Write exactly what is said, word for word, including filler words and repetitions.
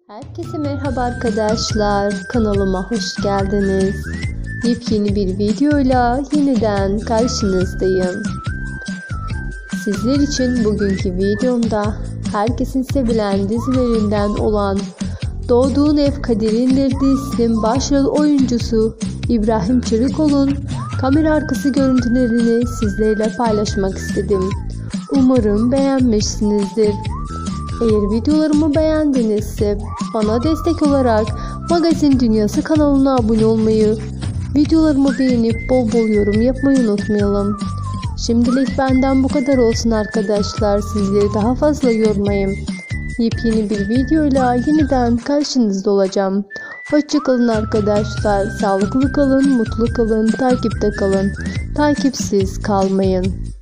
Herkese merhaba arkadaşlar, kanalıma hoş geldiniz. Yepyeni bir videoyla yeniden karşınızdayım. Sizler için bugünkü videomda herkesin sevilen dizilerinden olan Doğduğun Ev Kaderindir dizisinin başrol oyuncusu İbrahim Çelikkol'un kamera arkası görüntülerini sizlerle paylaşmak istedim. Umarım beğenmişsinizdir. Eğer videolarımı beğendinizse bana destek olarak Magazin Dünyası kanalına abone olmayı, videolarımı beğenip bol bol yorum yapmayı unutmayalım. Şimdilik benden bu kadar olsun arkadaşlar. Sizleri daha fazla yormayayım. Yepyeni bir videoyla yeniden karşınızda olacağım. Hoşçakalın arkadaşlar. Sağlıklı kalın, mutlu kalın, takipte kalın. Takipsiz kalmayın.